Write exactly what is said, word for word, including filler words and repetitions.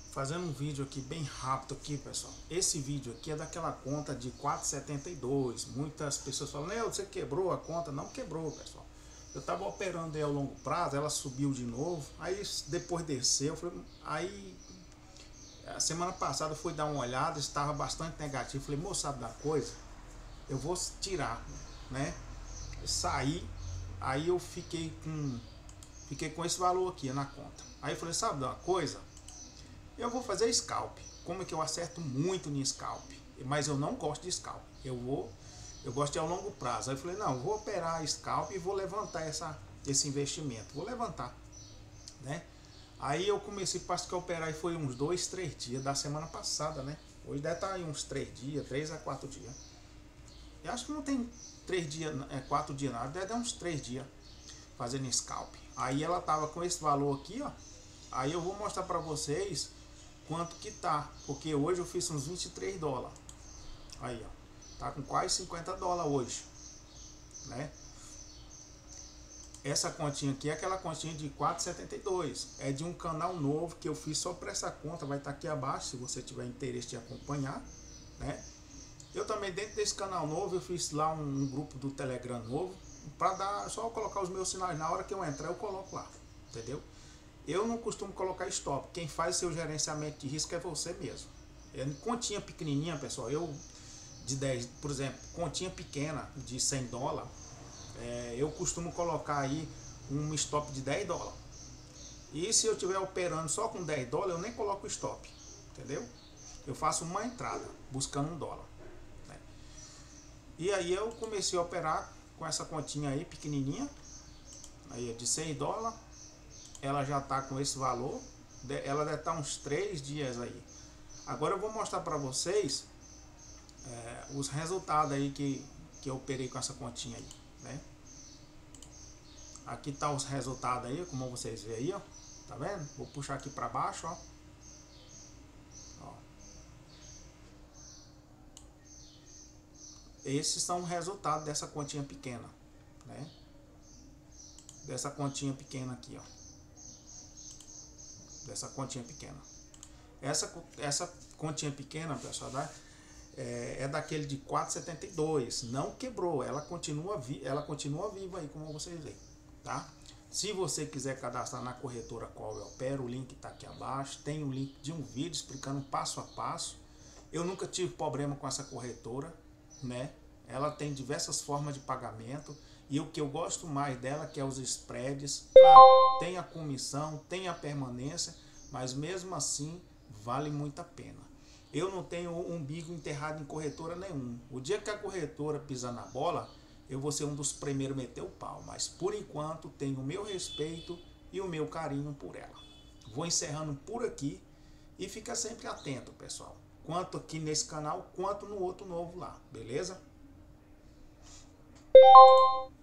Fazendo um vídeo aqui bem rápido aqui, pessoal. Esse vídeo aqui é daquela conta de quatro reais e setenta e dois centavos. Muitas pessoas falam, Neo, você quebrou a conta. Não quebrou, pessoal. Eu tava operando aí ao longo prazo, ela subiu de novo, aí depois desceu, falei, aí a semana passada eu fui dar uma olhada, estava bastante negativo, falei, moço, sabe da coisa? Eu vou tirar, né? Saí, aí eu fiquei com fiquei com esse valor aqui na conta. Aí eu falei, sabe de uma coisa? Eu vou fazer scalp. Como é que eu acerto muito no scalp? Mas eu não gosto de scalp. Eu vou, eu gosto de ao longo prazo. Aí eu falei, não, eu vou operar scalp e vou levantar essa, esse investimento. Vou levantar, né? Aí eu comecei, parece que a operar e foi uns dois, três dias da semana passada, né? Hoje deve estar aí uns três dias, três a quatro dias. Eu acho que não tem três dias, é, quatro dias nada, deve dar uns três dias fazendo scalp. Aí ela tava com esse valor aqui, ó. Aí eu vou mostrar para vocês quanto que tá, porque hoje eu fiz uns vinte e três dólares. Aí, ó, tá com quase cinquenta dólares hoje, né? Essa continha aqui é aquela continha de quatro reais e setenta e dois centavos. É de um canal novo que eu fiz só para essa conta, vai estar aqui abaixo se você tiver interesse de acompanhar, né? Eu também dentro desse canal novo eu fiz lá um, um grupo do Telegram novo para dar só colocar os meus sinais, na hora que eu entrar eu coloco lá, entendeu? Eu não costumo colocar stop. Quem faz seu gerenciamento de risco é você mesmo. É, continha pequenininha, pessoal, eu de dez, por exemplo, continha pequena de cem dólares, é, eu costumo colocar aí um stop de dez dólares. E se eu estiver operando só com dez dólares, eu nem coloco stop, entendeu? Eu faço uma entrada buscando um dólar, né? E aí eu comecei a operar com essa continha aí pequenininha, aí é de cem dólares. Ela já está com esse valor, ela deve estar uns três dias aí. Agora eu vou mostrar para vocês é, os resultados aí que, que eu operei com essa continha aí, né? Aqui tá os resultados aí, como vocês veem aí, ó. Tá vendo? Vou puxar aqui para baixo, ó. Ó. Esses são os resultados dessa continha pequena, né? Dessa continha pequena aqui, ó. Dessa continha pequena. Essa, essa continha pequena, pessoal, tá? é, é daquele de quatro reais e setenta e dois centavos. Não quebrou, ela continua, vi, ela continua viva aí, como vocês veem, tá? Se você quiser cadastrar na corretora qual eu opero, o link está aqui abaixo. Tem um link de um vídeo explicando passo a passo. Eu nunca tive problema com essa corretora, né? Ela tem diversas formas de pagamento. E o que eu gosto mais dela, que é os spreads. Claro, tem a comissão, tem a permanência, mas mesmo assim vale muito a pena. Eu não tenho umbigo enterrado em corretora nenhum. O dia que a corretora pisar na bola, eu vou ser um dos primeiros a meter o pau. Mas por enquanto tenho o meu respeito e o meu carinho por ela. Vou encerrando por aqui e fica sempre atento, pessoal. Quanto aqui nesse canal, quanto no outro novo lá, beleza?